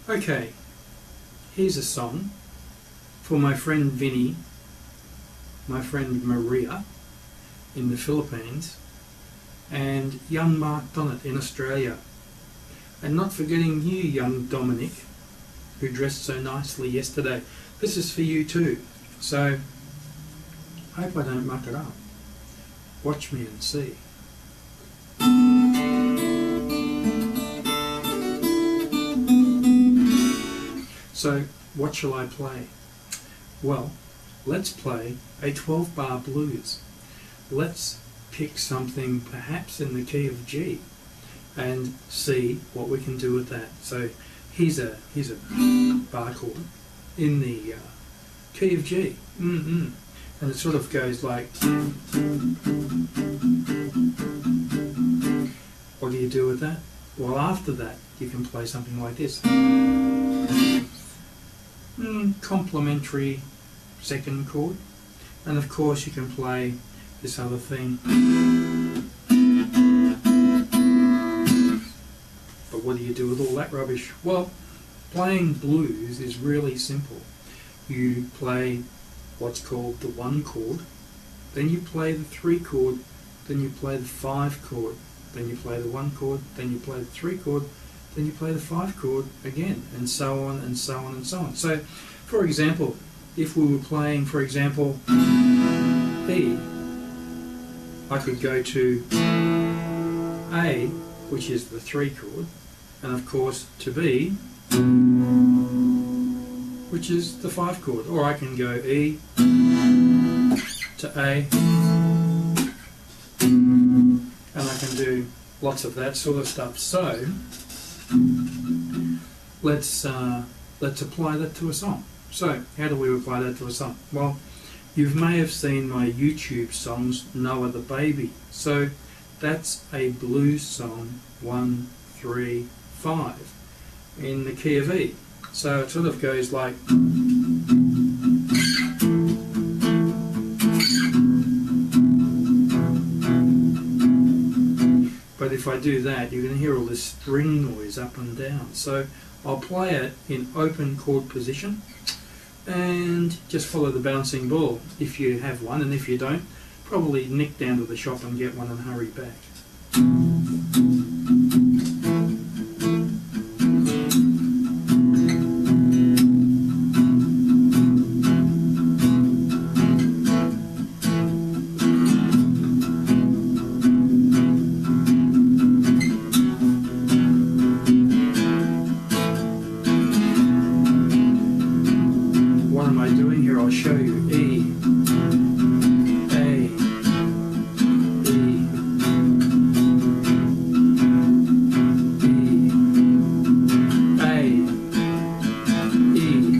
Okay, here's a song for my friend Vinnie, my friend Maria in the Philippines, and young Mark Donnet in Australia. And not forgetting you, young Dominic, who dressed so nicely yesterday. This is for you too. So, hope I don't muck it up. Watch me and see. So, what shall I play? Well, let's play a 12-bar blues. Let's pick something perhaps in the key of G and see what we can do with that. So here's a bar chord in the key of G, and it sort of goes like. What do you do with that? Well, after that you can play something like this. Complementary second chord, and of course you can play this other thing. But what do you do with all that rubbish? Well, playing blues is really simple. You play what's called the 1 chord, then you play the 3 chord, then you play the 5 chord, then you play the 1 chord, then you play the 3 chord, then you play the 5 chord again, and so on and so on and so on. So, for example, if we were playing, for example, E, I could go to A, which is the 3 chord, and of course to B, which is the 5 chord. Or I can go E to A, and I can do lots of that sort of stuff. So let's apply that to a song. So how do we apply that to a song? Well, you may have seen my YouTube songs, Noah the Baby. So that's a blues song, 1, 3, 5 in the key of E. So it sort of goes like. But if I do that, you're going to hear all this string noise up and down. So I'll play it in open chord position and just follow the bouncing ball if you have one, and if you don't, probably nick down to the shop and get one and hurry back. What am I doing here? I'll show you. E, A, E, E, A, E,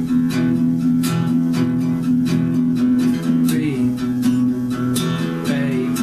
B, A,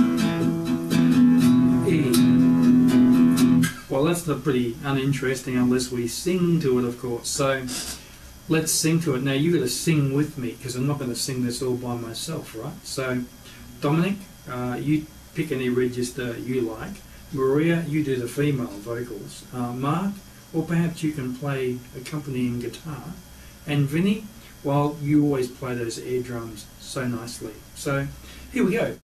E. Well, that's not pretty uninteresting unless we sing to it, of course. So let's sing to it. Now you've got to sing with me, because I'm not going to sing this all by myself, right? So, Dominic, you pick any register you like. Maria, you do the female vocals. Mark, or perhaps you can play accompanying guitar. And Vinnie, well, you always play those air drums so nicely. So, here we go.